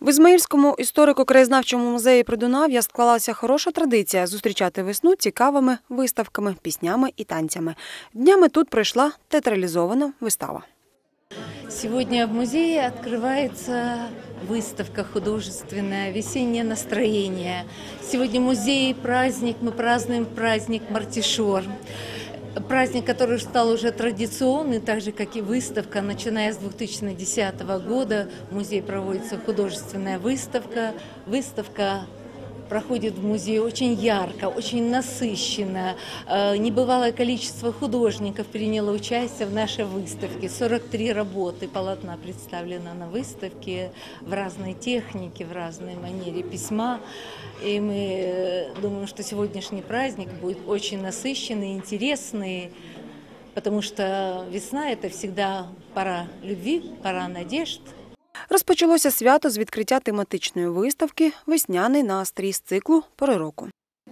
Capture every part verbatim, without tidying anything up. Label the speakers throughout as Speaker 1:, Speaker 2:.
Speaker 1: В Ізмаїльському історико-краєзнавчому музеї Придунав'я склалася хороша традиція зустрічати весну цікавими виставками, піснями і танцями. Днями тут пройшла театралізована вистава.
Speaker 2: Сегодня в музее открывается выставка художественная «Весеннее настроение». Сегодня в музее праздник, мы празднуем праздник Мартишор. Праздник, который стал уже традиционный, так же, как и выставка. Начиная с две тысячи десятого года в музее проводится художественная выставка. Выставка проходит в музее очень ярко, очень насыщенно. Небывалое количество художников приняло участие в нашей выставке. сорок три работы полотна представлено на выставке в разной технике, в разной манере письма. И мы думаем, что сегодняшний праздник будет очень насыщенный, интересный, потому что весна – это всегда пора любви, пора надежд.
Speaker 1: Розпочалося свято з відкриття тематичної виставки «Весняний настрій» з циклу «Пори року».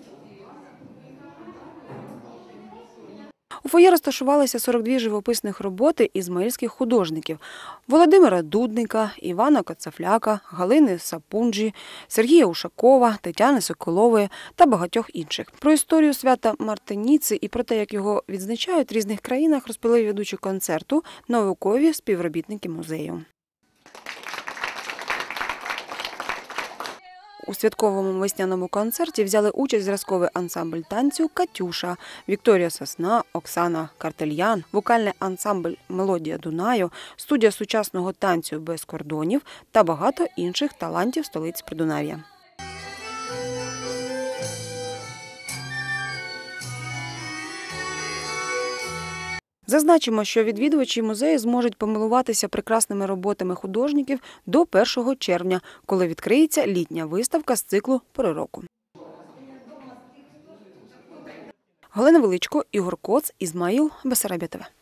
Speaker 1: У фоє розташувалися сорок дві живописних роботи ізмаїльських художників – Володимира Дудника, Івана Коцафляка, Галини Сапунджі, Сергія Ушакова, Тетяни Соколової та багатьох інших. Про історію свята Мартиніци і про те, як його відзначають в різних країнах, розповіли ведучі концерту наукові співробітники музею. У святковому весняному концерті взяли участь зразковий ансамбль танцю «Катюша», Вікторія Сосна, Оксана Картельян, вокальний ансамбль «Мелодія Дунаю», студія сучасного танцю «Без кордонів» та багато інших талантів столиці Придунав'я. Зазначимо, що відвідувачі музею зможуть помилуватися прекрасними роботами художників до першого червня, коли відкриється літня виставка з циклу «Пори року». Галина Величко, Ігор Коц, Ізмаїл, Бессарабія ТВ.